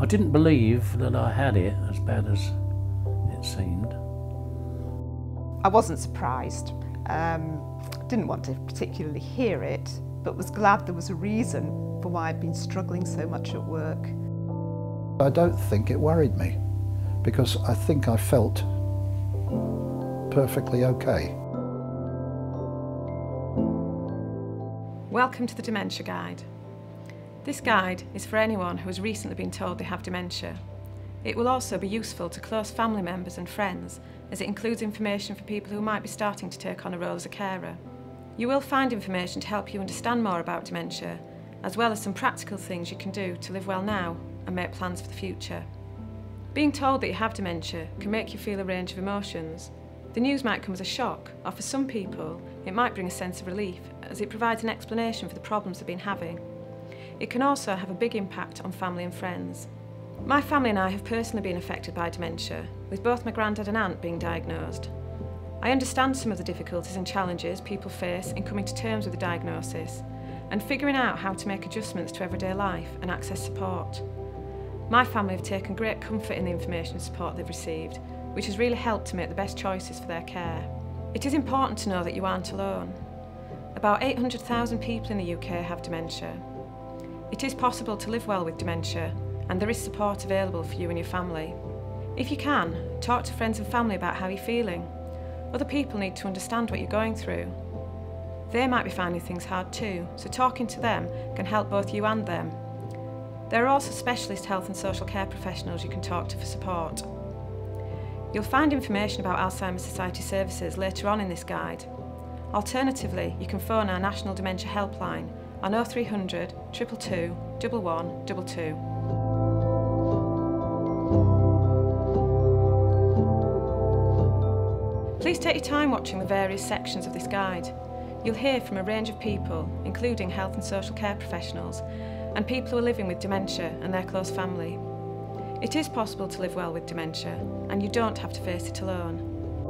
didn't believe that I had it as bad as it seemed. I wasn't surprised. Didn't want to particularly hear it, but was glad there was a reason for why I'd been struggling so much at work. I don't think it worried me, because I think I felt perfectly okay. Welcome to the Dementia Guide. This guide is for anyone who has recently been told they have dementia. It will also be useful to close family members and friends, as it includes information for people who might be starting to take on a role as a carer. You will find information to help you understand more about dementia, as well as some practical things you can do to live well now and make plans for the future. Being told that you have dementia can make you feel a range of emotions. The news might come as a shock, or for some people, it might bring a sense of relief, as it provides an explanation for the problems they've been having. It can also have a big impact on family and friends. My family and I have personally been affected by dementia, with both my granddad and aunt being diagnosed. I understand some of the difficulties and challenges people face in coming to terms with the diagnosis and figuring out how to make adjustments to everyday life and access support. My family have taken great comfort in the information and support they've received, which has really helped to make the best choices for their care. It is important to know that you aren't alone. About 800,000 people in the UK have dementia. It is possible to live well with dementia, and there is support available for you and your family. If you can, talk to friends and family about how you're feeling. Other people need to understand what you're going through. They might be finding things hard too, so talking to them can help both you and them. There are also specialist health and social care professionals you can talk to for support. You'll find information about Alzheimer Society services later on in this guide. Alternatively, you can phone our National Dementia Helpline on 0300 222 1122. Please take your time watching the various sections of this guide. You'll hear from a range of people, including health and social care professionals, and people who are living with dementia and their close family. It is possible to live well with dementia, and you don't have to face it alone.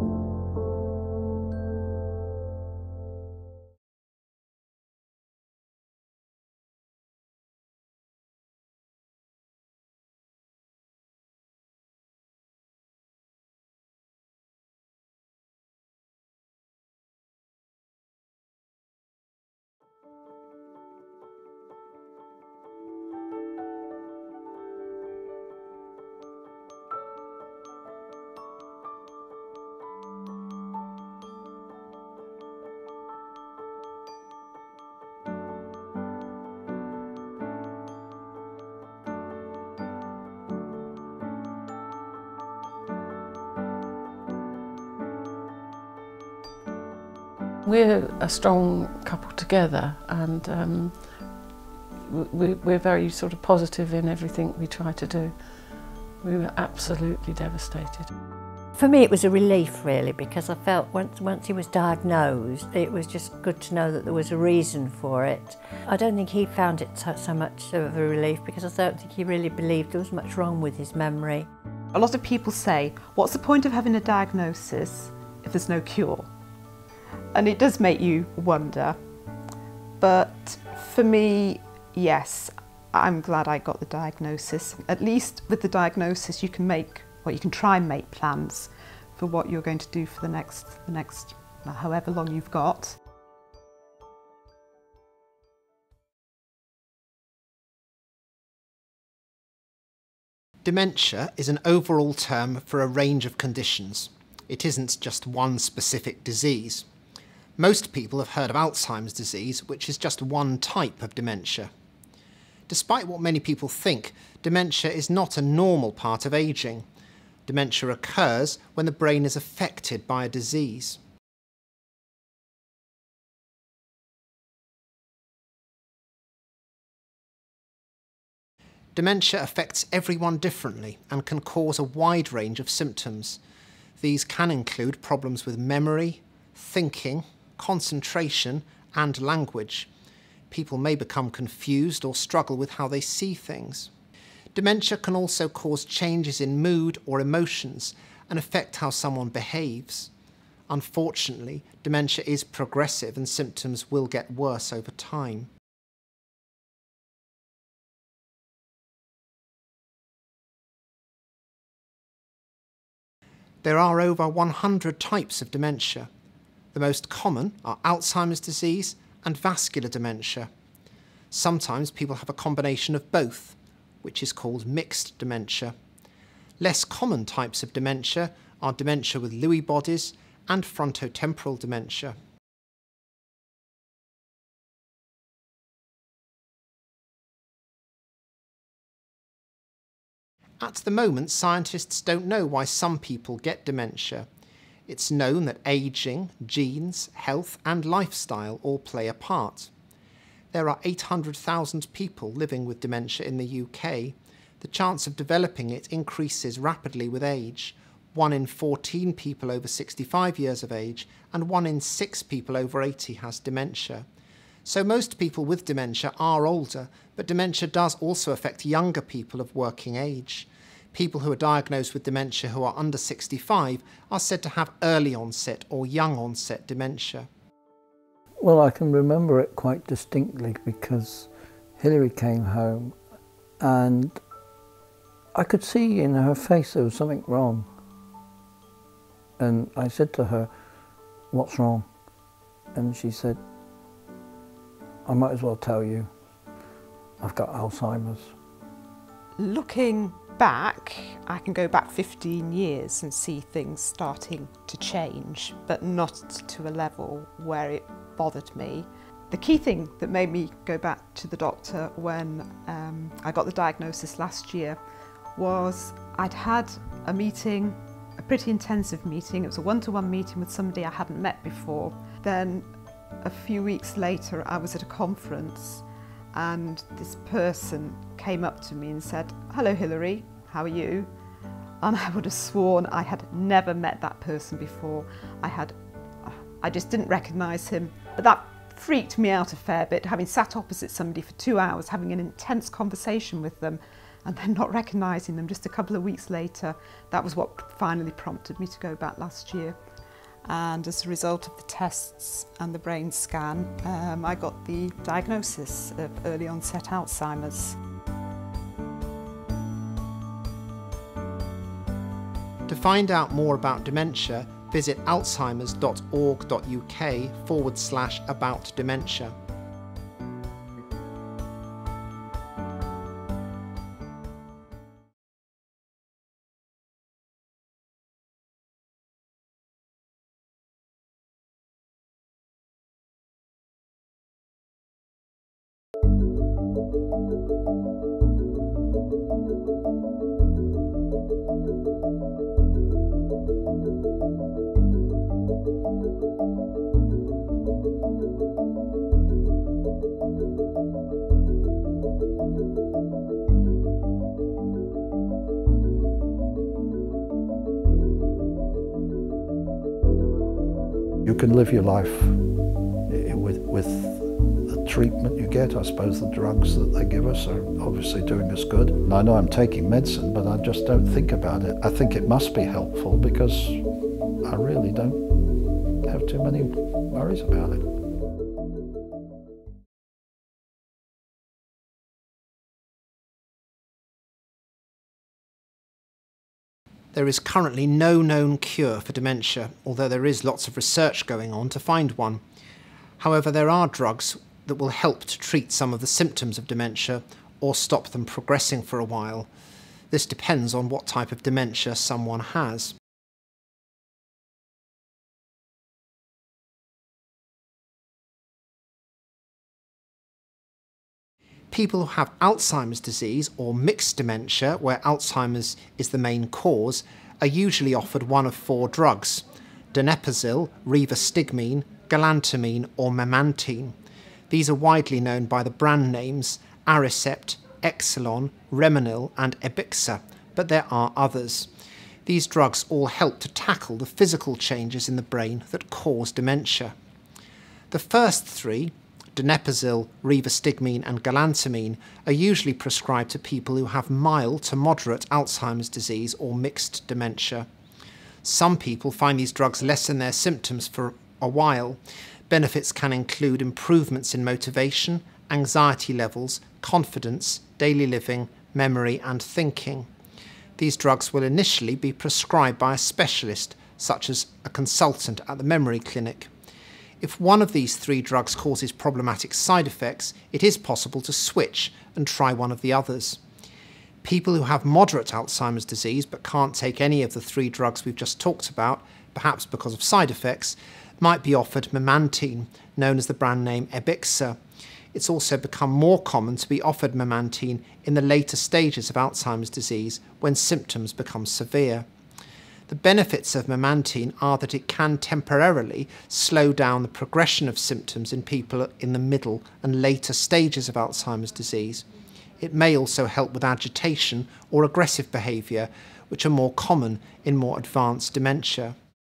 We're a strong couple together, and we're very sort of positive in everything we try to do. We were absolutely devastated. For me it was a relief really, because I felt once he was diagnosed it was just good to know that there was a reason for it. I don't think he found it so much of a relief, because I don't think he really believed there was much wrong with his memory. A lot of people say, what's the point of having a diagnosis if there's no cure? And it does make you wonder, but for me, yes, I'm glad I got the diagnosis. At least with the diagnosis you can try and make plans for what you're going to do for the next however long you've got. Dementia is an overall term for a range of conditions. It isn't just one specific disease. Most people have heard of Alzheimer's disease, which is just one type of dementia. Despite what many people think, dementia is not a normal part of ageing. Dementia occurs when the brain is affected by a disease. Dementia affects everyone differently and can cause a wide range of symptoms. These can include problems with memory, thinking, concentration and language. People may become confused or struggle with how they see things. Dementia can also cause changes in mood or emotions and affect how someone behaves. Unfortunately, dementia is progressive and symptoms will get worse over time. There are over 100 types of dementia. The most common are Alzheimer's disease and vascular dementia. Sometimes people have a combination of both, which is called mixed dementia. Less common types of dementia are dementia with Lewy bodies and frontotemporal dementia. At the moment, scientists don't know why some people get dementia. It's known that ageing, genes, health and lifestyle all play a part. There are 800,000 people living with dementia in the UK. The chance of developing it increases rapidly with age. 1 in 14 people over 65 years of age and 1 in 6 people over 80 has dementia. So most people with dementia are older, but dementia does also affect younger people of working age. People who are diagnosed with dementia who are under 65 are said to have early onset or young onset dementia. Well, I can remember it quite distinctly because Hilary came home and I could see in her face there was something wrong. And I said to her, "What's wrong?" And she said, "I might as well tell you, I've got Alzheimer's." Looking back, I can go back 15 years and see things starting to change, but not to a level where it bothered me. The key thing that made me go back to the doctor when I got the diagnosis last year was I'd had a meeting, a pretty intensive meeting. It was a one-to-one meeting with somebody I hadn't met before. Then a few weeks later I was at a conference and this person came up to me and said, "Hello Hilary, how are you?" And I would have sworn I had never met that person before. I just didn't recognise him. But that freaked me out a fair bit, having sat opposite somebody for 2 hours, having an intense conversation with them and then not recognising them just a couple of weeks later. That was what finally prompted me to go back last year. And as a result of the tests and the brain scan, I got the diagnosis of early onset Alzheimer's. To find out more about dementia, visit alzheimers.org.uk/about-dementia. You can live your life with the treatment you get. I suppose the drugs that they give us are obviously doing us good. And I know I'm taking medicine, but I just don't think about it. I think it must be helpful because I really don't have too many worries about it. There is currently no known cure for dementia, although there is lots of research going on to find one. However, there are drugs that will help to treat some of the symptoms of dementia or stop them progressing for a while. This depends on what type of dementia someone has. People who have Alzheimer's disease or mixed dementia, where Alzheimer's is the main cause, are usually offered one of 4 drugs: donepezil, rivastigmine, galantamine or memantine. These are widely known by the brand names Aricept, Exelon, Remonil and Ebixa, but there are others. These drugs all help to tackle the physical changes in the brain that cause dementia. The first 3, donepezil, rivastigmine and galantamine, are usually prescribed to people who have mild to moderate Alzheimer's disease or mixed dementia. Some people find these drugs lessen their symptoms for a while. Benefits can include improvements in motivation, anxiety levels, confidence, daily living, memory and thinking. These drugs will initially be prescribed by a specialist, such as a consultant at the memory clinic. If one of these 3 drugs causes problematic side effects, it is possible to switch and try one of the others. People who have moderate Alzheimer's disease but can't take any of the 3 drugs we've just talked about, perhaps because of side effects, might be offered memantine, known as the brand name Ebixa. It's also become more common to be offered memantine in the later stages of Alzheimer's disease when symptoms become severe. The benefits of memantine are that it can temporarily slow down the progression of symptoms in people in the middle and later stages of Alzheimer's disease. It may also help with agitation or aggressive behaviour, which are more common in more advanced dementia.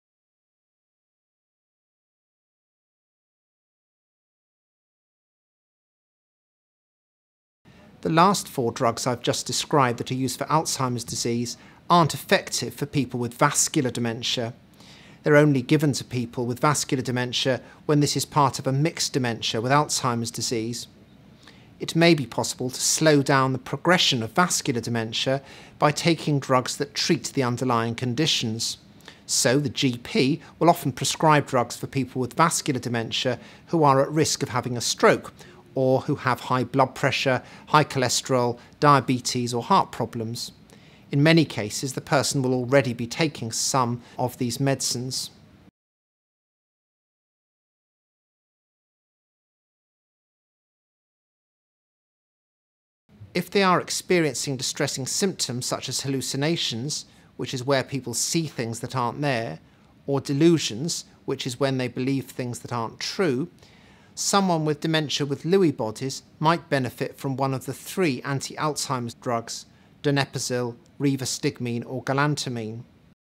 The last 4 drugs I've just described that are used for Alzheimer's disease aren't effective for people with vascular dementia. They're only given to people with vascular dementia when this is part of a mixed dementia with Alzheimer's disease. It may be possible to slow down the progression of vascular dementia by taking drugs that treat the underlying conditions. So the GP will often prescribe drugs for people with vascular dementia who are at risk of having a stroke, or who have high blood pressure, high cholesterol, diabetes or heart problems. In many cases, the person will already be taking some of these medicines. If they are experiencing distressing symptoms such as hallucinations, which is where people see things that aren't there, or delusions, which is when they believe things that aren't true, someone with dementia with Lewy bodies might benefit from one of the 3 anti-Alzheimer's drugs, donepezil, rivastigmine or galantamine.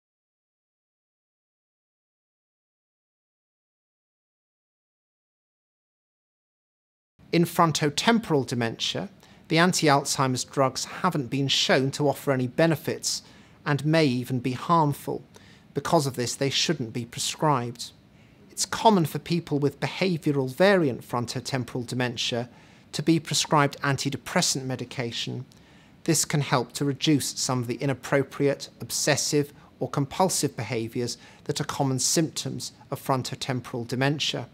In frontotemporal dementia, the anti-Alzheimer's drugs haven't been shown to offer any benefits and may even be harmful. Because of this, they shouldn't be prescribed. It's common for people with behavioural variant frontotemporal dementia to be prescribed antidepressant medication. This can help to reduce some of the inappropriate, obsessive or compulsive behaviours that are common symptoms of frontotemporal dementia.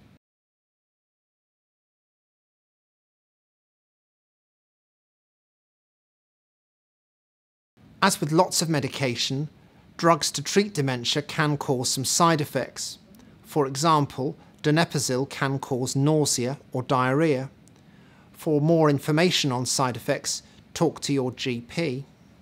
As with lots of medication, drugs to treat dementia can cause some side effects. For example, donepezil can cause nausea or diarrhoea. For more information on side effects, talk to your GP.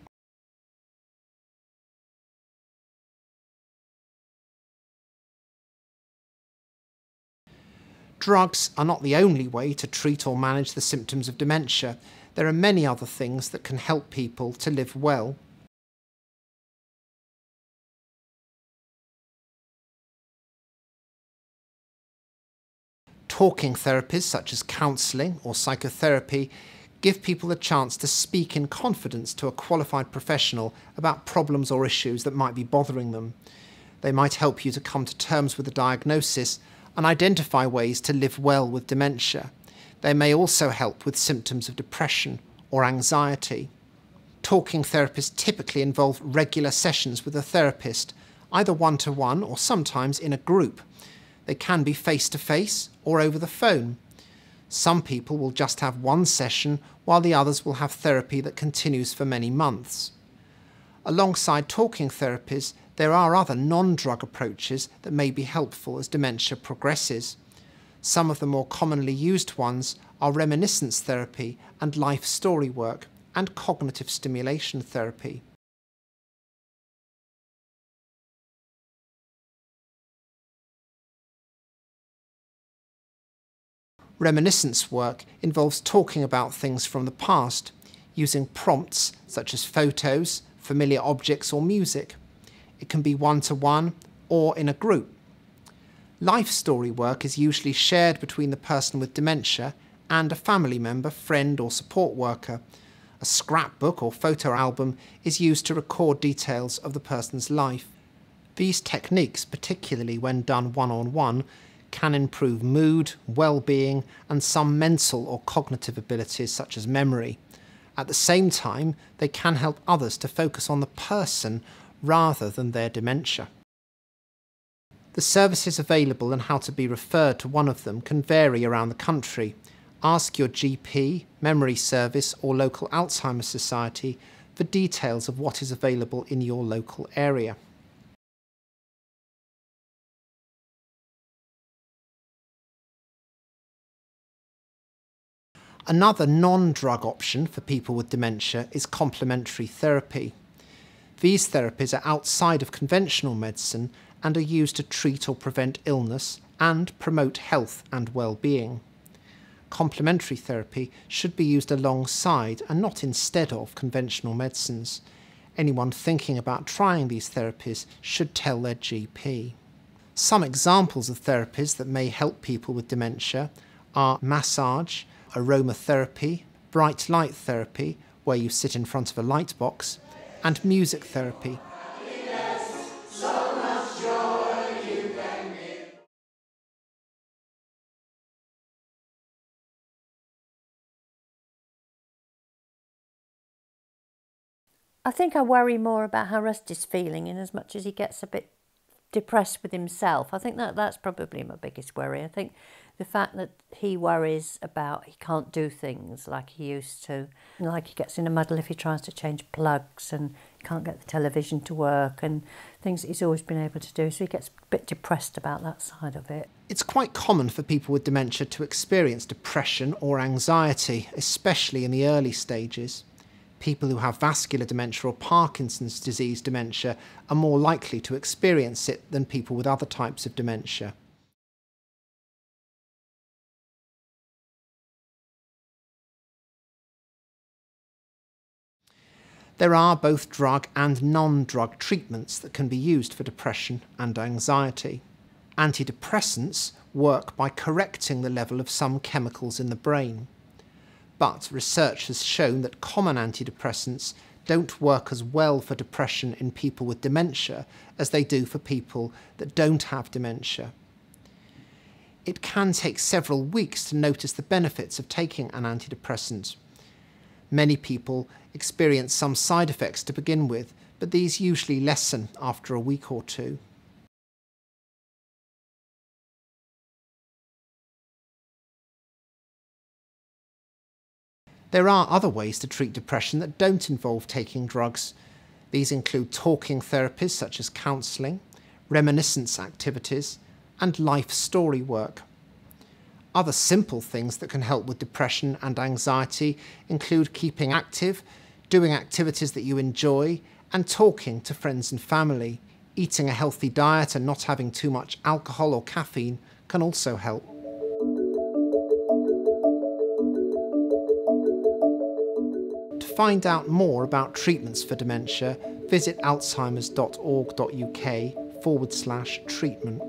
Drugs are not the only way to treat or manage the symptoms of dementia. There are many other things that can help people to live well. Talking therapies such as counselling or psychotherapy give people a chance to speak in confidence to a qualified professional about problems or issues that might be bothering them. They might help you to come to terms with the diagnosis and identify ways to live well with dementia. They may also help with symptoms of depression or anxiety. Talking therapies typically involve regular sessions with a therapist, either one-to-one or sometimes in a group. They can be face-to-face or over the phone. Some people will just have one session while the others will have therapy that continues for many months. Alongside talking therapies, there are other non-drug approaches that may be helpful as dementia progresses. Some of the more commonly used ones are reminiscence therapy and life story work, and cognitive stimulation therapy. Reminiscence work involves talking about things from the past, using prompts such as photos, familiar objects or music. It can be one-to-one or in a group. Life story work is usually shared between the person with dementia and a family member, friend or support worker. A scrapbook or photo album is used to record details of the person's life. These techniques, particularly when done one-on-one, can improve mood, well-being and some mental or cognitive abilities such as memory. At the same time, they can help others to focus on the person rather than their dementia. The services available and how to be referred to one of them can vary around the country. Ask your GP, memory service or local Alzheimer's Society for details of what is available in your local area. Another non-drug option for people with dementia is complementary therapy. These therapies are outside of conventional medicine and are used to treat or prevent illness and promote health and well-being. Complementary therapy should be used alongside and not instead of conventional medicines. Anyone thinking about trying these therapies should tell their GP. Some examples of therapies that may help people with dementia are massage, aromatherapy, bright light therapy, where you sit in front of a light box, and music therapy. I think I worry more about how Rusty's feeling in as much as he gets a bit depressed with himself. I think that's probably my biggest worry. I think the fact that he worries about he can't do things like he used to, like he gets in a muddle if he tries to change plugs and he can't get the television to work and things that he's always been able to do, so he gets a bit depressed about that side of it. It's quite common for people with dementia to experience depression or anxiety, especially in the early stages. People who have vascular dementia or Parkinson's disease dementia are more likely to experience it than people with other types of dementia. There are both drug and non-drug treatments that can be used for depression and anxiety. Antidepressants work by correcting the level of some chemicals in the brain. But research has shown that common antidepressants don't work as well for depression in people with dementia as they do for people that don't have dementia. It can take several weeks to notice the benefits of taking an antidepressant. Many people experience some side effects to begin with, but these usually lessen after a week or two. There are other ways to treat depression that don't involve taking drugs. These include talking therapies such as counselling, reminiscence activities, and life story work. Other simple things that can help with depression and anxiety include keeping active, doing activities that you enjoy, and talking to friends and family. Eating a healthy diet and not having too much alcohol or caffeine can also help. To find out more about treatments for dementia, visit alzheimers.org.uk/treatment.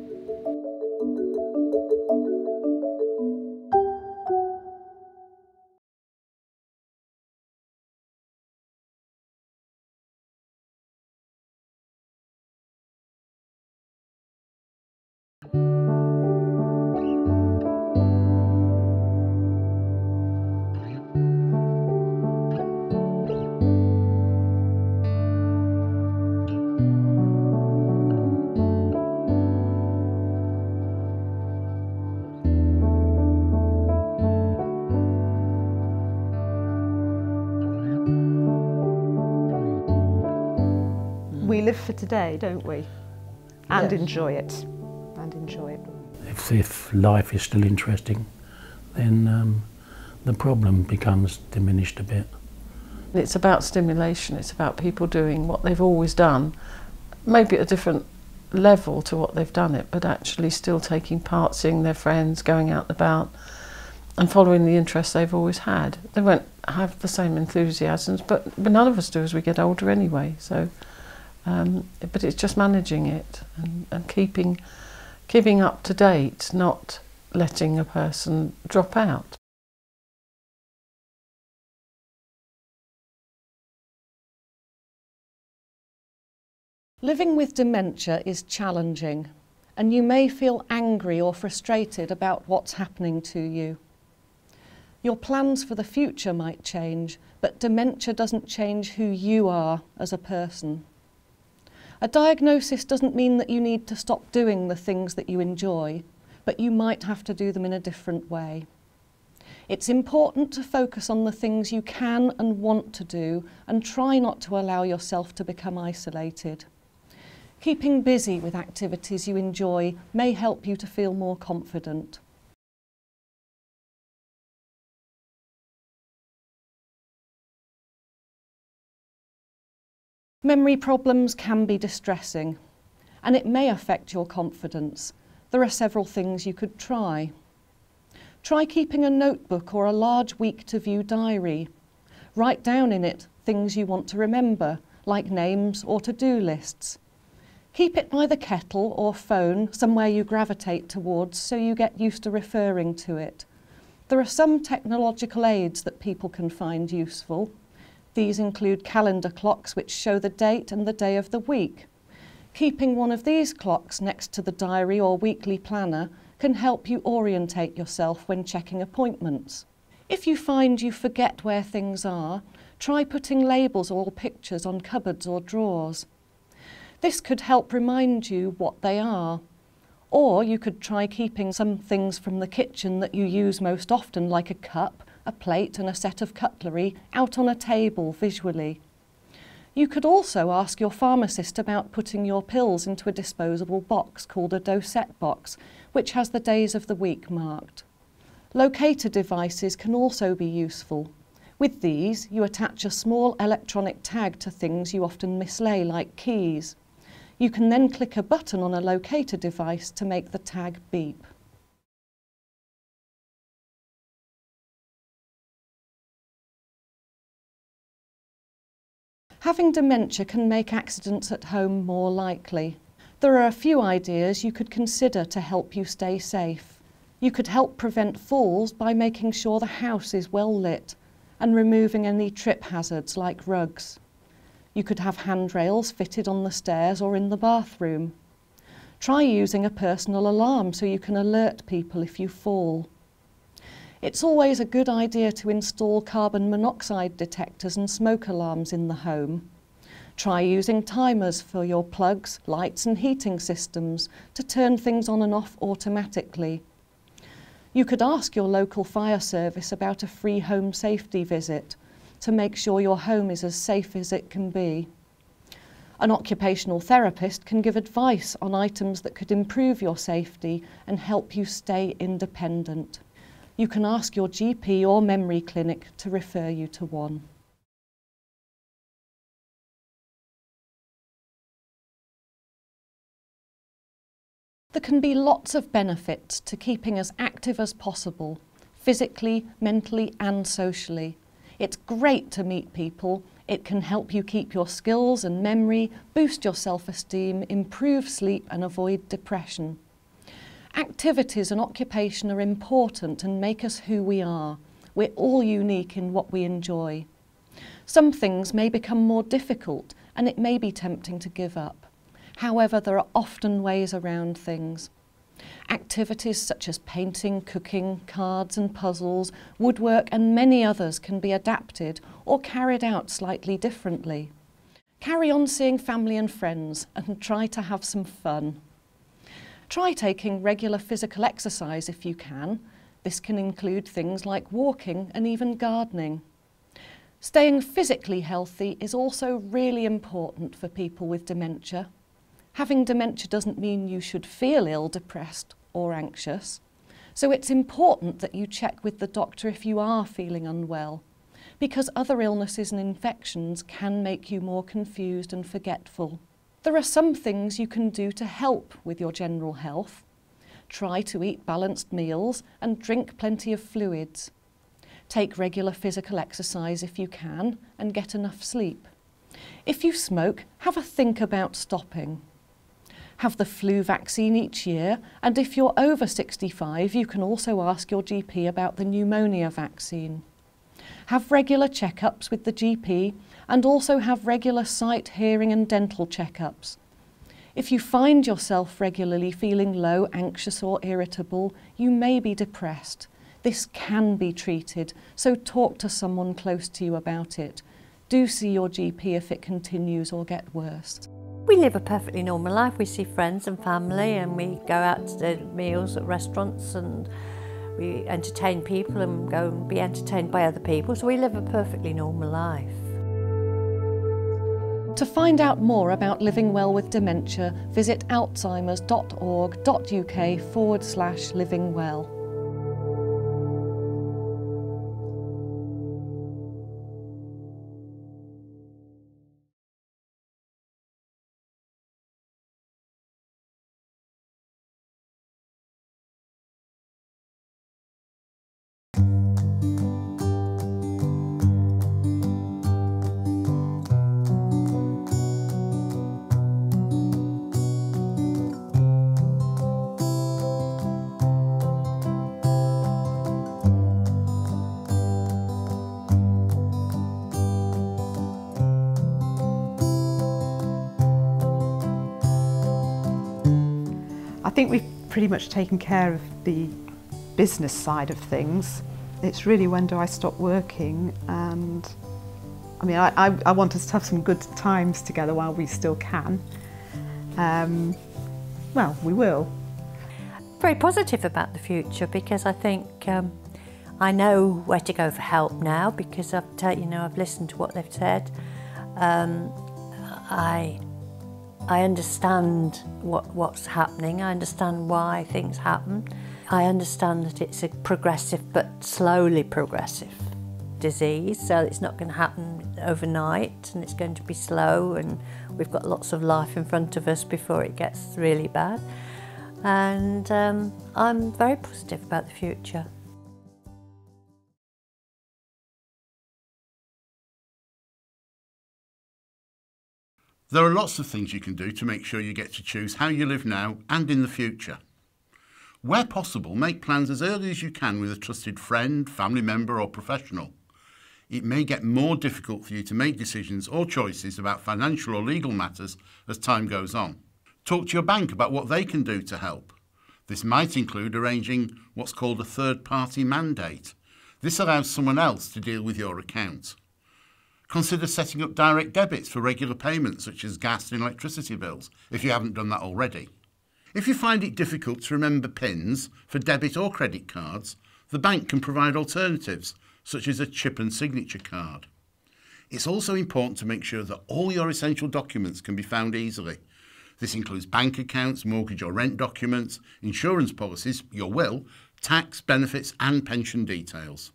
We live for today, don't we? And Yes. enjoy it. And enjoy it. If life is still interesting, then the problem becomes diminished a bit. It's about stimulation, it's about people doing what they've always done, maybe at a different level to what they've done it, but actually still taking part, seeing their friends, going out and about, and following the interests they've always had. They won't have the same enthusiasms, but none of us do as we get older anyway. So, but it's just managing it and keeping up to date, not letting a person drop out. Living with dementia is challenging, and you may feel angry or frustrated about what's happening to you. Your plans for the future might change, but dementia doesn't change who you are as a person. A diagnosis doesn't mean that you need to stop doing the things that you enjoy, but you might have to do them in a different way. It's important to focus on the things you can and want to do and try not to allow yourself to become isolated. Keeping busy with activities you enjoy may help you to feel more confident. Memory problems can be distressing, and it may affect your confidence. There are several things you could try. Try keeping a notebook or a large week-to-view diary. Write down in it things you want to remember, like names or to-do lists. Keep it by the kettle or phone, somewhere you gravitate towards, so you get used to referring to it. There are some technological aids that people can find useful. These include calendar clocks which show the date and the day of the week. Keeping one of these clocks next to the diary or weekly planner can help you orientate yourself when checking appointments. If you find you forget where things are, try putting labels or pictures on cupboards or drawers. This could help remind you what they are. Or you could try keeping some things from the kitchen that you use most often, like a cup, a plate and a set of cutlery, out on a table visually. You could also ask your pharmacist about putting your pills into a disposable box called a dosette box, which has the days of the week marked. Locator devices can also be useful. With these, you attach a small electronic tag to things you often mislay, like keys. You can then click a button on a locator device to make the tag beep. Having dementia can make accidents at home more likely. There are a few ideas you could consider to help you stay safe. You could help prevent falls by making sure the house is well lit and removing any trip hazards like rugs. You could have handrails fitted on the stairs or in the bathroom. Try using a personal alarm so you can alert people if you fall. It's always a good idea to install carbon monoxide detectors and smoke alarms in the home. Try using timers for your plugs, lights and heating systems to turn things on and off automatically. You could ask your local fire service about a free home safety visit to make sure your home is as safe as it can be. An occupational therapist can give advice on items that could improve your safety and help you stay independent. You can ask your GP or memory clinic to refer you to one. There can be lots of benefits to keeping as active as possible, physically, mentally and socially. It's great to meet people. It can help you keep your skills and memory, boost your self-esteem, improve sleep and avoid depression. Activities and occupation are important and make us who we are. We're all unique in what we enjoy. Some things may become more difficult and it may be tempting to give up. However, there are often ways around things. Activities such as painting, cooking, cards and puzzles, woodwork and many others can be adapted or carried out slightly differently. Carry on seeing family and friends and try to have some fun. Try taking regular physical exercise if you can. This can include things like walking and even gardening. Staying physically healthy is also really important for people with dementia. Having dementia doesn't mean you should feel ill, depressed or anxious. So it's important that you check with the doctor if you are feeling unwell, because other illnesses and infections can make you more confused and forgetful. There are some things you can do to help with your general health. Try to eat balanced meals and drink plenty of fluids. Take regular physical exercise if you can and get enough sleep. If you smoke, have a think about stopping. Have the flu vaccine each year, and if you're over 65, you can also ask your GP about the pneumonia vaccine. Have regular checkups with the GP and also have regular sight, hearing and dental checkups. If you find yourself regularly feeling low, anxious or irritable, you may be depressed. This can be treated, so talk to someone close to you about it. Do see your GP if it continues or get worse. We live a perfectly normal life. We see friends and family, and we go out to meals at restaurants, and we entertain people and go and be entertained by other people. So we live a perfectly normal life. To find out more about living well with dementia, visit alzheimers.org.uk/livingwell. I think we've pretty much taken care of the business side of things. It's really when do I stop working, and I mean I want us to have some good times together while we still can. Well, we will. Very positive about the future, because I think I know where to go for help now, because I've listened to what they've said. I understand what's happening. I understand why things happen. I understand that it's a progressive but slowly progressive disease, so it's not going to happen overnight, and it's going to be slow, and we've got lots of life in front of us before it gets really bad. And I'm very positive about the future. There are lots of things you can do to make sure you get to choose how you live now and in the future. Where possible, make plans as early as you can with a trusted friend, family member or professional. It may get more difficult for you to make decisions or choices about financial or legal matters as time goes on. Talk to your bank about what they can do to help. This might include arranging what's called a third-party mandate. This allows someone else to deal with your account. Consider setting up direct debits for regular payments such as gas and electricity bills, if you haven't done that already. If you find it difficult to remember PINs for debit or credit cards, the bank can provide alternatives, such as a chip and signature card. It's also important to make sure that all your essential documents can be found easily. This includes bank accounts, mortgage or rent documents, insurance policies, your will, tax, benefits and pension details.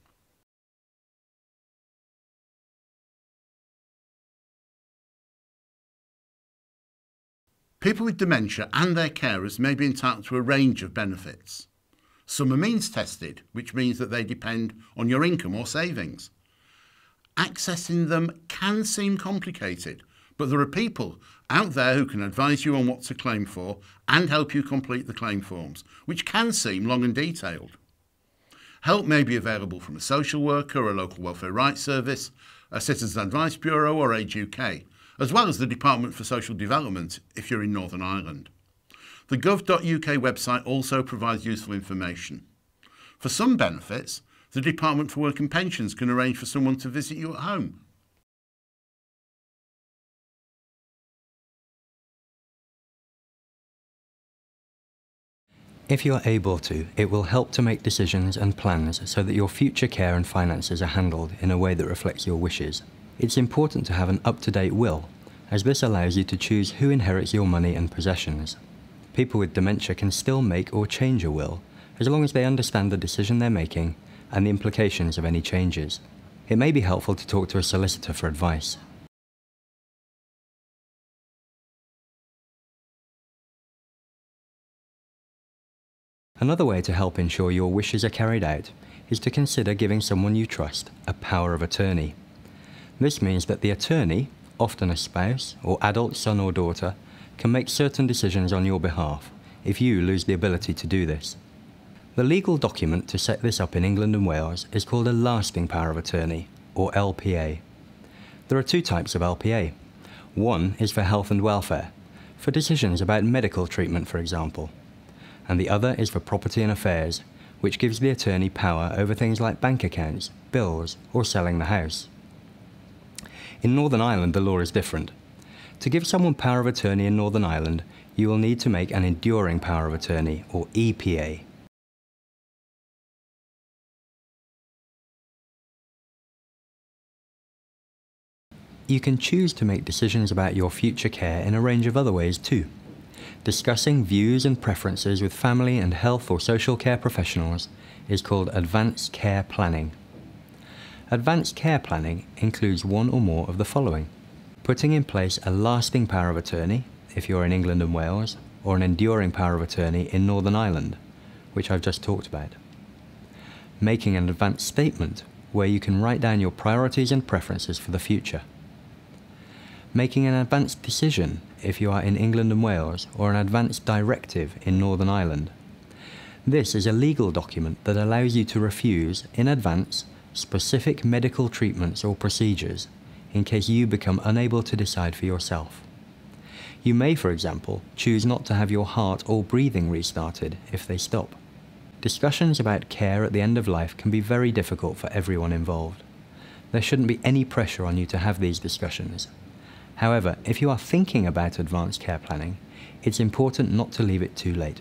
People with dementia and their carers may be entitled to a range of benefits. Some are means tested, which means that they depend on your income or savings. Accessing them can seem complicated, but there are people out there who can advise you on what to claim for and help you complete the claim forms, which can seem long and detailed. Help may be available from a social worker, a local welfare rights service, a Citizens Advice Bureau or Age UK, as well as the Department for Social Development if you're in Northern Ireland. The gov.uk website also provides useful information. For some benefits, the Department for Work and Pensions can arrange for someone to visit you at home. If you are able to, it will help to make decisions and plans so that your future care and finances are handled in a way that reflects your wishes. It's important to have an up-to-date will, as this allows you to choose who inherits your money and possessions. People with dementia can still make or change a will, as long as they understand the decision they're making and the implications of any changes. It may be helpful to talk to a solicitor for advice. Another way to help ensure your wishes are carried out is to consider giving someone you trust a power of attorney. This means that the attorney, often a spouse or adult son or daughter, can make certain decisions on your behalf if you lose the ability to do this. The legal document to set this up in England and Wales is called a lasting power of attorney, or LPA. There are two types of LPA. One is for health and welfare, for decisions about medical treatment for example, and the other is for property and affairs, which gives the attorney power over things like bank accounts, bills, or selling the house. In Northern Ireland, the law is different. To give someone power of attorney in Northern Ireland, you will need to make an enduring power of attorney, or EPA. You can choose to make decisions about your future care in a range of other ways too. Discussing views and preferences with family and health or social care professionals is called advanced care planning. Advanced care planning includes one or more of the following: putting in place a lasting power of attorney, if you're in England and Wales, or an enduring power of attorney in Northern Ireland, which I've just talked about. Making an advanced statement, where you can write down your priorities and preferences for the future. Making an advanced decision, if you are in England and Wales, or an advanced directive in Northern Ireland. This is a legal document that allows you to refuse, in advance, specific medical treatments or procedures in case you become unable to decide for yourself. You may, for example, choose not to have your heart or breathing restarted if they stop. Discussions about care at the end of life can be very difficult for everyone involved. There shouldn't be any pressure on you to have these discussions. However, if you are thinking about advanced care planning, it's important not to leave it too late.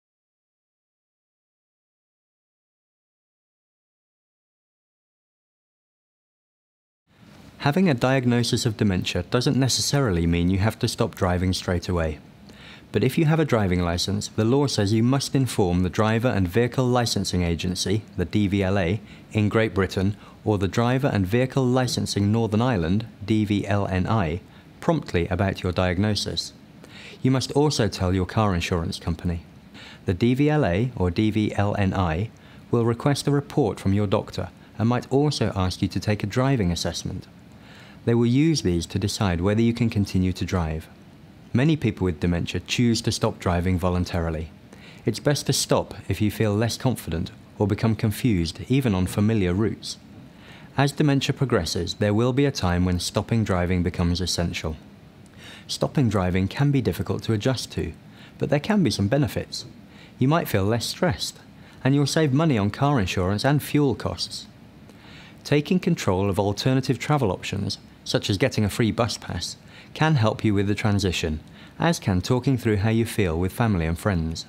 Having a diagnosis of dementia doesn't necessarily mean you have to stop driving straight away. But if you have a driving licence, the law says you must inform the Driver and Vehicle Licensing Agency, the DVLA, in Great Britain, or the Driver and Vehicle Licensing Northern Ireland, DVLNI, promptly about your diagnosis. You must also tell your car insurance company. The DVLA, or DVLNI, will request a report from your doctor and might also ask you to take a driving assessment. They will use these to decide whether you can continue to drive. Many people with dementia choose to stop driving voluntarily. It's best to stop if you feel less confident or become confused, even on familiar routes. As dementia progresses, there will be a time when stopping driving becomes essential. Stopping driving can be difficult to adjust to, but there can be some benefits. You might feel less stressed, and you'll save money on car insurance and fuel costs. Taking control of alternative travel options, such as getting a free bus pass, can help you with the transition, as can talking through how you feel with family and friends.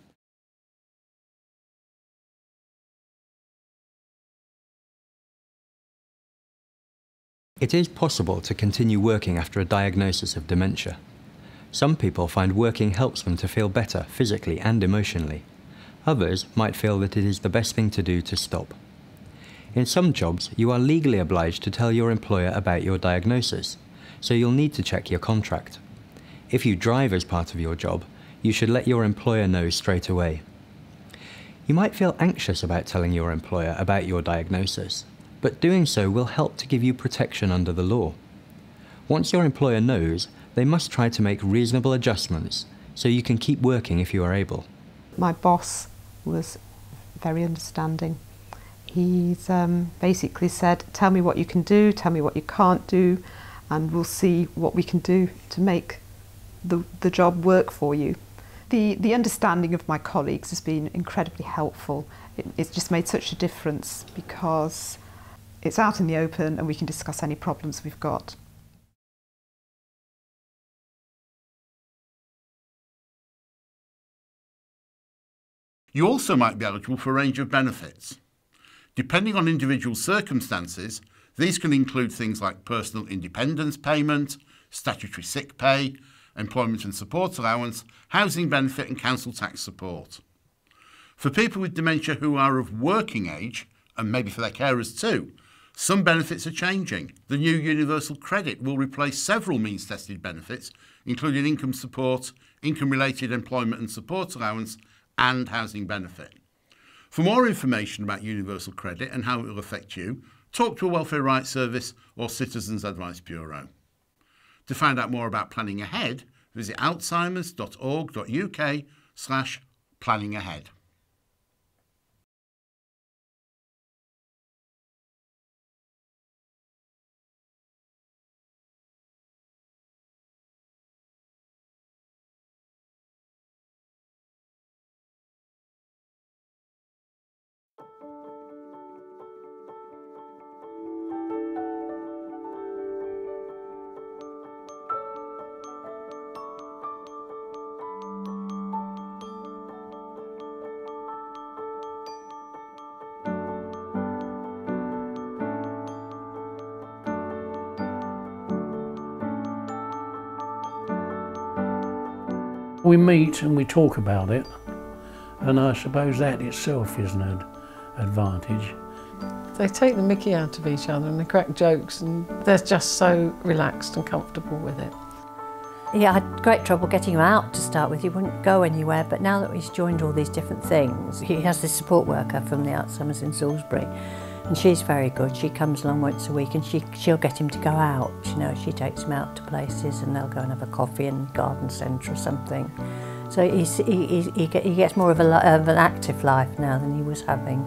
It is possible to continue working after a diagnosis of dementia. Some people find working helps them to feel better physically and emotionally. Others might feel that it is the best thing to do to stop. In some jobs, you are legally obliged to tell your employer about your diagnosis, so you'll need to check your contract. If you drive as part of your job, you should let your employer know straight away. You might feel anxious about telling your employer about your diagnosis, but doing so will help to give you protection under the law. Once your employer knows, they must try to make reasonable adjustments so you can keep working if you are able. My boss was very understanding. He's basically said, tell me what you can do, tell me what you can't do, and we'll see what we can do to make the job work for you. The understanding of my colleagues has been incredibly helpful. It's just made such a difference because it's out in the open and we can discuss any problems we've got. You also might be eligible for a range of benefits. Depending on individual circumstances, these can include things like personal independence payment, statutory sick pay, employment and support allowance, housing benefit and council tax support. For people with dementia who are of working age, and maybe for their carers too, some benefits are changing. The new universal credit will replace several means-tested benefits, including income support, income-related employment and support allowance, and housing benefit. For more information about universal credit and how it will affect you, talk to a Welfare Rights Service or Citizens Advice Bureau. To find out more about planning ahead, visit alzheimers.org.uk/planningahead. We meet and we talk about it, and I suppose that itself is an advantage. They take the mickey out of each other and they crack jokes, and they're just so relaxed and comfortable with it. Yeah, I had great trouble getting him out to start with. He wouldn't go anywhere, but now that he's joined all these different things, he has this support worker from the Alzheimer's in Salisbury, and she's very good. She comes along once a week and she'll get him to go out. You know, she takes him out to places and they'll go and have a coffee in the garden centre or something. So he gets more of an active life now than he was having.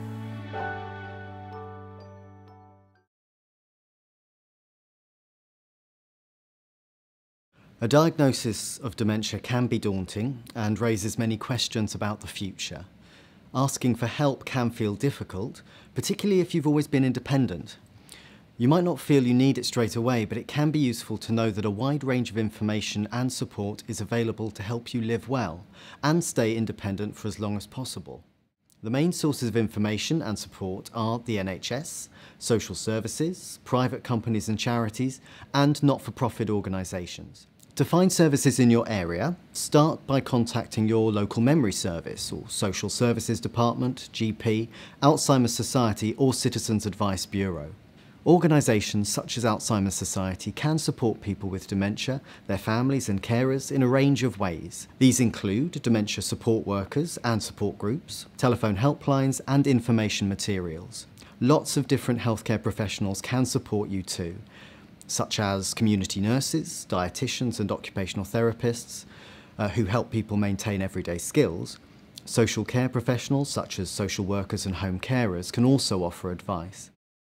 A diagnosis of dementia can be daunting and raises many questions about the future. Asking for help can feel difficult, particularly if you've always been independent. You might not feel you need it straight away, but it can be useful to know that a wide range of information and support is available to help you live well and stay independent for as long as possible. The main sources of information and support are the NHS, social services, private companies and charities, and not-for-profit organisations. To find services in your area, start by contacting your local memory service or social services department, GP, Alzheimer's Society or Citizens Advice Bureau. Organisations such as Alzheimer's Society can support people with dementia, their families and carers in a range of ways. These include dementia support workers and support groups, telephone helplines and information materials. Lots of different healthcare professionals can support you too, such as community nurses, dietitians and occupational therapists who help people maintain everyday skills. Social care professionals such as social workers and home carers can also offer advice.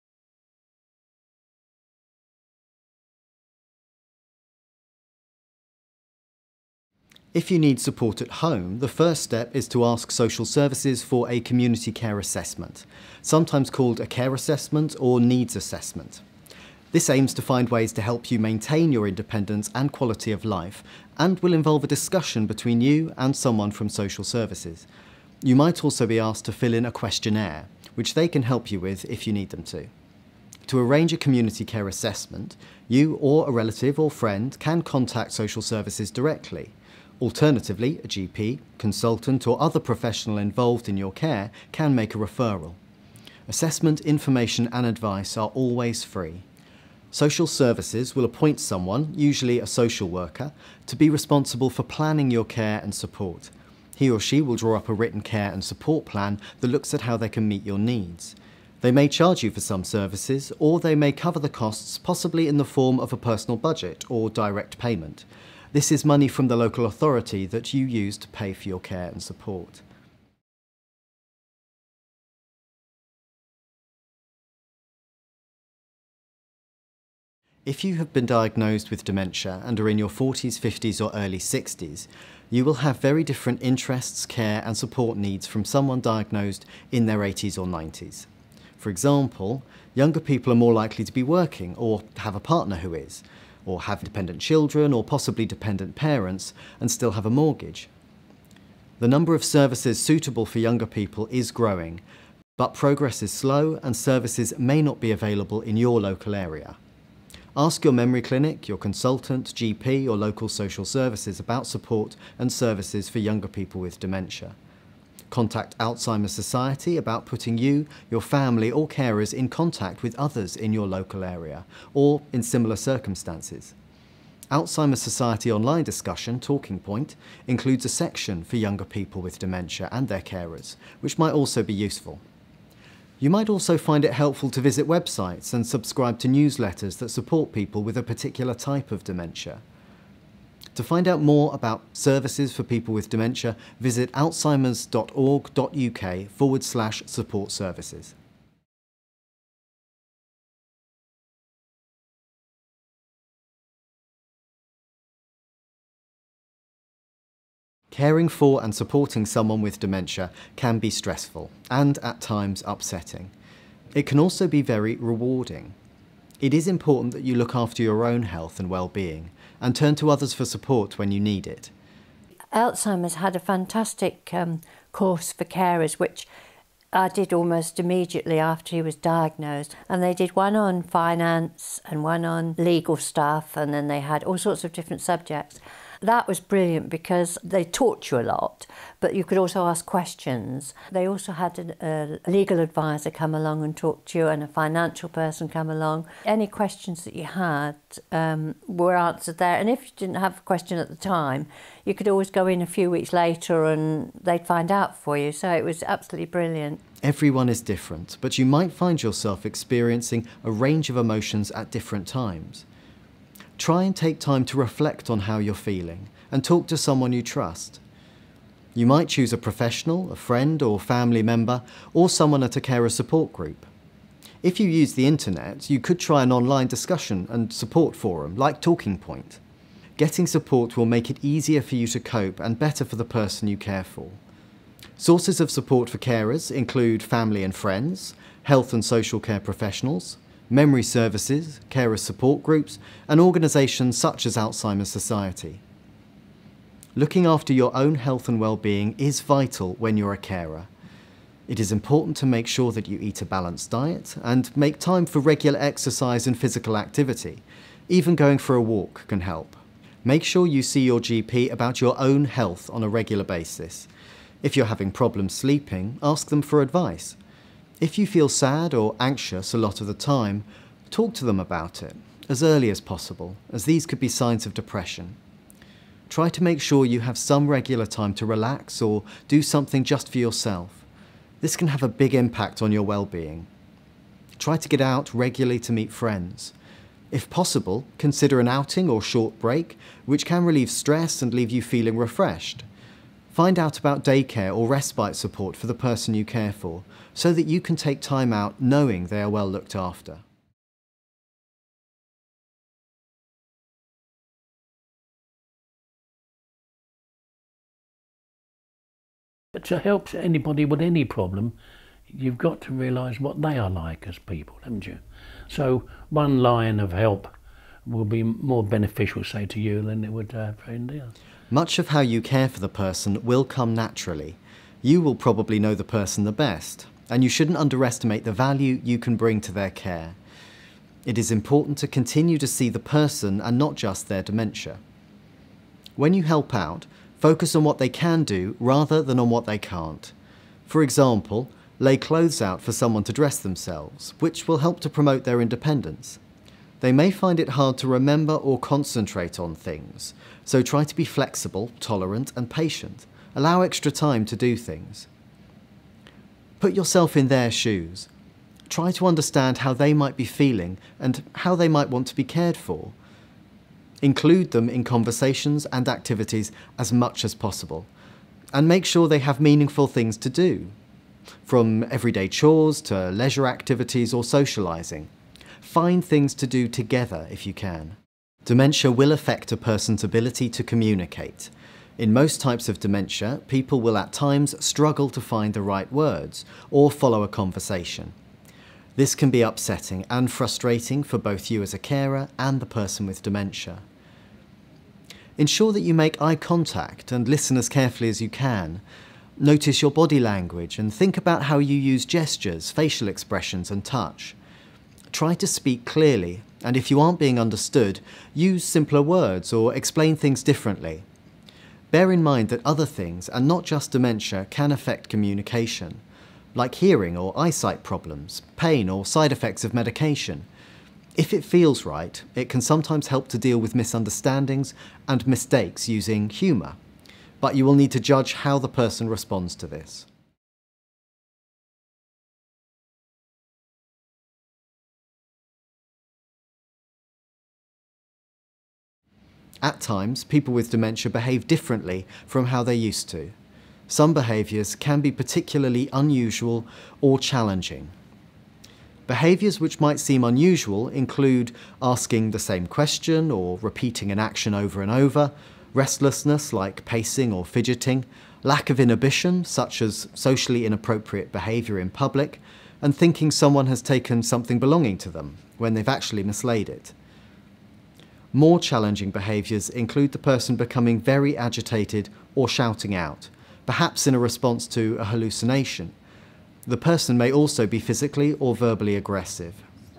If you need support at home, the first step is to ask social services for a community care assessment, sometimes called a care assessment or needs assessment. This aims to find ways to help you maintain your independence and quality of life, and will involve a discussion between you and someone from social services. You might also be asked to fill in a questionnaire, which they can help you with if you need them to. To arrange a community care assessment, you or a relative or friend can contact social services directly. Alternatively, a GP, consultant or other professional involved in your care can make a referral. Assessment, information and advice are always free. Social services will appoint someone, usually a social worker, to be responsible for planning your care and support. He or she will draw up a written care and support plan that looks at how they can meet your needs. They may charge you for some services, or they may cover the costs, possibly in the form of a personal budget or direct payment. This is money from the local authority that you use to pay for your care and support. If you have been diagnosed with dementia and are in your 40s, 50s or early 60s, you will have very different interests, care and support needs from someone diagnosed in their 80s or 90s. For example, younger people are more likely to be working or have a partner who is, or have dependent children or possibly dependent parents and still have a mortgage. The number of services suitable for younger people is growing, but progress is slow and services may not be available in your local area. Ask your memory clinic, your consultant, GP or local social services about support and services for younger people with dementia. Contact Alzheimer's Society about putting you, your family or carers in contact with others in your local area or in similar circumstances. Alzheimer's Society online discussion, Talking Point, includes a section for younger people with dementia and their carers, which might also be useful. You might also find it helpful to visit websites and subscribe to newsletters that support people with a particular type of dementia. To find out more about services for people with dementia, visit alzheimers.org.uk/support services. Caring for and supporting someone with dementia can be stressful and at times upsetting. It can also be very rewarding. It is important that you look after your own health and well-being and turn to others for support when you need it. Alzheimer's had a fantastic course for carers, which I did almost immediately after he was diagnosed. And they did one on finance and one on legal stuff, and then they had all sorts of different subjects. That was brilliant because they taught you a lot, but you could also ask questions. They also had a legal advisor come along and talk to you, and a financial person come along. Any questions that you had were answered there, and if you didn't have a question at the time, you could always go in a few weeks later and they'd find out for you, so it was absolutely brilliant. Everyone is different, but you might find yourself experiencing a range of emotions at different times. Try and take time to reflect on how you're feeling and talk to someone you trust. You might choose a professional, a friend or family member, or someone at a carer support group. If you use the internet, you could try an online discussion and support forum like Talking Point. Getting support will make it easier for you to cope and better for the person you care for. Sources of support for carers include family and friends, health and social care professionals, memory services, carer support groups, and organisations such as Alzheimer's Society. Looking after your own health and well-being is vital when you're a carer. It is important to make sure that you eat a balanced diet and make time for regular exercise and physical activity. Even going for a walk can help. Make sure you see your GP about your own health on a regular basis. If you're having problems sleeping, ask them for advice. If you feel sad or anxious a lot of the time, talk to them about it as early as possible, as these could be signs of depression. Try to make sure you have some regular time to relax or do something just for yourself. This can have a big impact on your well-being. Try to get out regularly to meet friends. If possible, consider an outing or short break, which can relieve stress and leave you feeling refreshed. Find out about daycare or respite support for the person you care for, so that you can take time out knowing they are well looked after. But to help anybody with any problem, you've got to realise what they are like as people, haven't you? So one line of help will be more beneficial, say, to you than it would for anybody else. Much of how you care for the person will come naturally. You will probably know the person the best, and you shouldn't underestimate the value you can bring to their care. It is important to continue to see the person and not just their dementia. When you help out, focus on what they can do rather than on what they can't. For example, lay clothes out for someone to dress themselves, which will help to promote their independence. They may find it hard to remember or concentrate on things, so try to be flexible, tolerant and patient. Allow extra time to do things. Put yourself in their shoes. Try to understand how they might be feeling and how they might want to be cared for. Include them in conversations and activities as much as possible, and make sure they have meaningful things to do, from everyday chores to leisure activities or socialising. Find things to do together if you can. Dementia will affect a person's ability to communicate. In most types of dementia, people will at times struggle to find the right words or follow a conversation. This can be upsetting and frustrating for both you as a carer and the person with dementia. Ensure that you make eye contact and listen as carefully as you can. Notice your body language and think about how you use gestures, facial expressions and touch. Try to speak clearly, and if you aren't being understood, use simpler words or explain things differently. Bear in mind that other things, and not just dementia, can affect communication, like hearing or eyesight problems, pain or side effects of medication. If it feels right, it can sometimes help to deal with misunderstandings and mistakes using humour, but you will need to judge how the person responds to this. At times, people with dementia behave differently from how they used to. Some behaviours can be particularly unusual or challenging. Behaviours which might seem unusual include asking the same question or repeating an action over and over, restlessness like pacing or fidgeting, lack of inhibition such as socially inappropriate behaviour in public, and thinking someone has taken something belonging to them when they've actually mislaid it. More challenging behaviours include the person becoming very agitated or shouting out, perhaps in a response to a hallucination. The person may also be physically or verbally aggressive.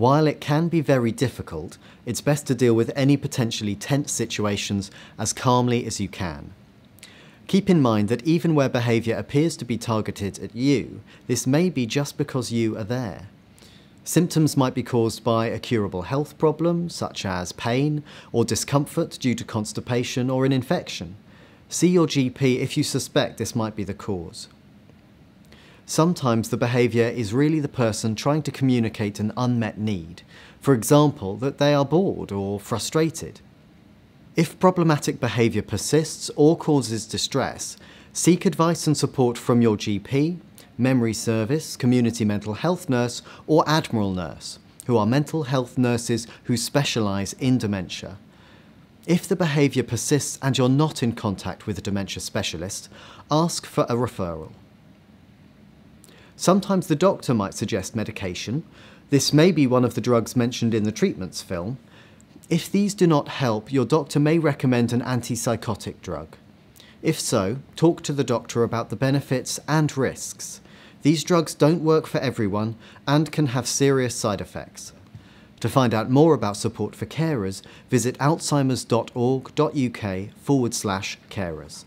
While it can be very difficult, it's best to deal with any potentially tense situations as calmly as you can. Keep in mind that even where behaviour appears to be targeted at you, this may be just because you are there. Symptoms might be caused by a curable health problem, such as pain or discomfort due to constipation or an infection. See your GP if you suspect this might be the cause. Sometimes the behaviour is really the person trying to communicate an unmet need, for example, that they are bored or frustrated. If problematic behaviour persists or causes distress, seek advice and support from your GP, memory service, community mental health nurse or Admiral nurse, who are mental health nurses who specialise in dementia. If the behaviour persists and you're not in contact with a dementia specialist, ask for a referral. Sometimes the doctor might suggest medication. This may be one of the drugs mentioned in the treatments film. If these do not help, your doctor may recommend an antipsychotic drug. If so, talk to the doctor about the benefits and risks. These drugs don't work for everyone and can have serious side effects. To find out more about support for carers, visit alzheimers.org.uk/carers.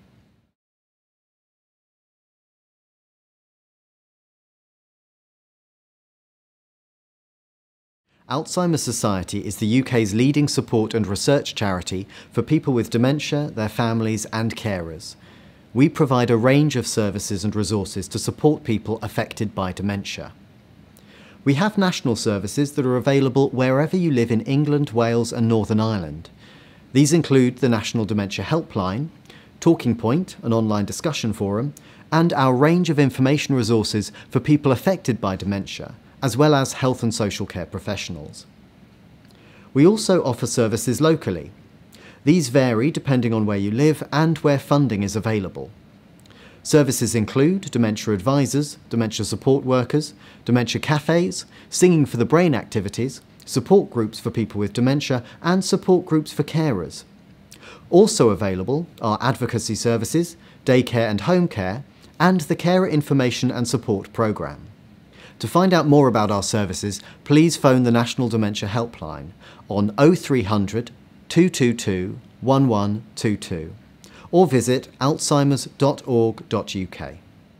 Alzheimer's Society is the UK's leading support and research charity for people with dementia, their families and carers. We provide a range of services and resources to support people affected by dementia. We have national services that are available wherever you live in England, Wales and Northern Ireland. These include the National Dementia Helpline, Talking Point, an online discussion forum, and our range of information resources for people affected by dementia, as well as health and social care professionals. We also offer services locally. These vary depending on where you live and where funding is available. Services include dementia advisors, dementia support workers, dementia cafes, singing for the brain activities, support groups for people with dementia and support groups for carers. Also available are advocacy services, daycare and home care, and the Carer Information and Support Programme. To find out more about our services, please phone the National Dementia Helpline on 0300 222 1122 or visit alzheimers.org.uk.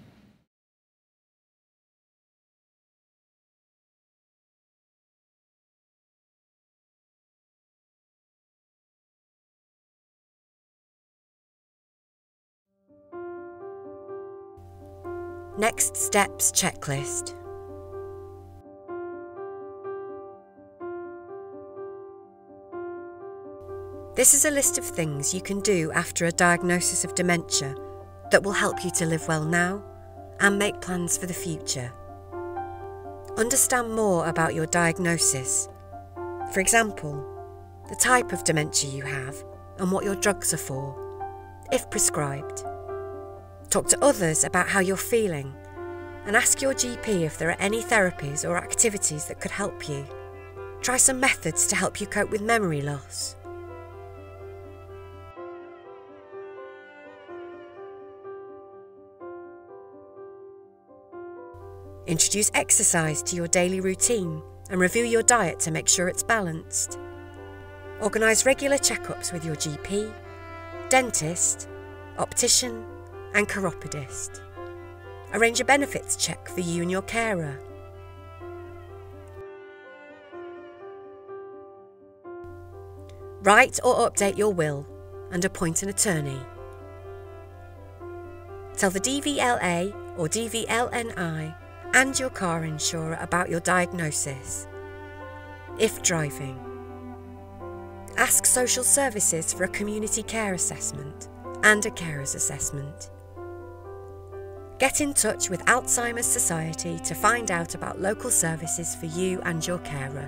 Next Steps Checklist. This is a list of things you can do after a diagnosis of dementia that will help you to live well now and make plans for the future. Understand more about your diagnosis. For example, the type of dementia you have and what your drugs are for, if prescribed. Talk to others about how you're feeling and ask your GP if there are any therapies or activities that could help you. Try some methods to help you cope with memory loss. Introduce exercise to your daily routine and review your diet to make sure it's balanced. Organise regular checkups with your GP, dentist, optician and chiropodist. Arrange a benefits check for you and your carer. Write or update your will and appoint an attorney. Tell the DVLA or DVLNI and your car insurer about your diagnosis. If driving, ask social services for a community care assessment and a carer's assessment. Get in touch with Alzheimer's Society to find out about local services for you and your carer.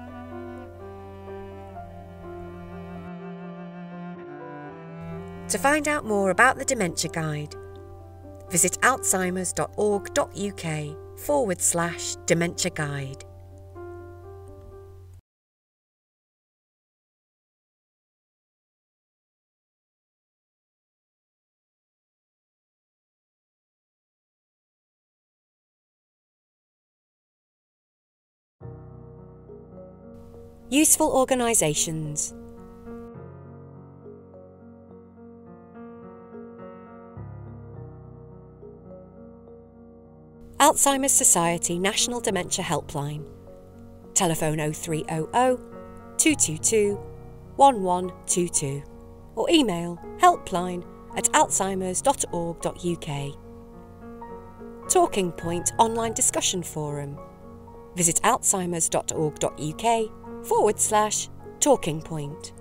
To find out more about the Dementia Guide, visit alzheimers.org.uk/Dementia Guide. Useful organisations. Alzheimer's Society National Dementia Helpline. Telephone 0300 222 1122 or email helpline@alzheimers.org.uk. Talking Point online discussion forum. Visit alzheimers.org.uk/Talking Point.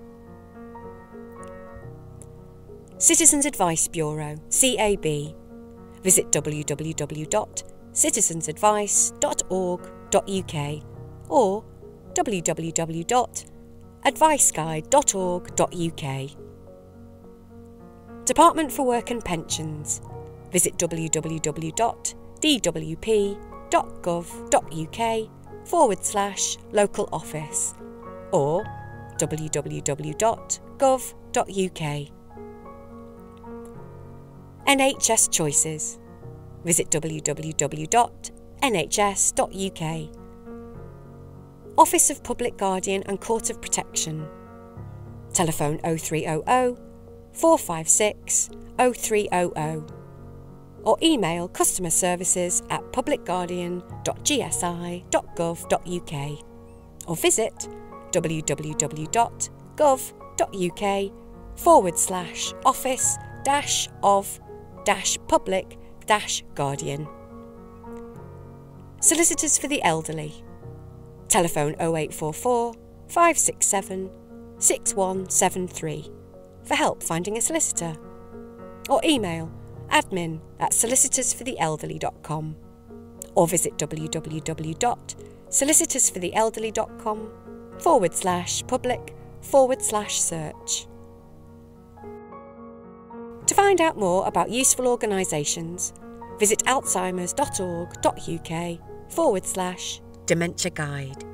Citizens Advice Bureau, CAB. Visit www.citizensadvice.org.uk or www.adviceguide.org.uk. Department for Work and Pensions. Visit www.dwp.gov.uk/local office or www.gov.uk. NHS Choices. Visit www.nhs.uk. Office of Public Guardian and Court of Protection. Telephone 0300 456 0300 or email customerservices@publicguardian.gsi.gov.uk or visit www.gov.uk/office-of-public-guardian. Solicitors for the Elderly. Telephone 0844 567 6173 for help finding a solicitor or email admin@solicitorsfortheelderly.com or visit www.solicitorsfortheelderly.com/public/search. To find out more about useful organisations, visit alzheimers.org.uk/Dementia Guide.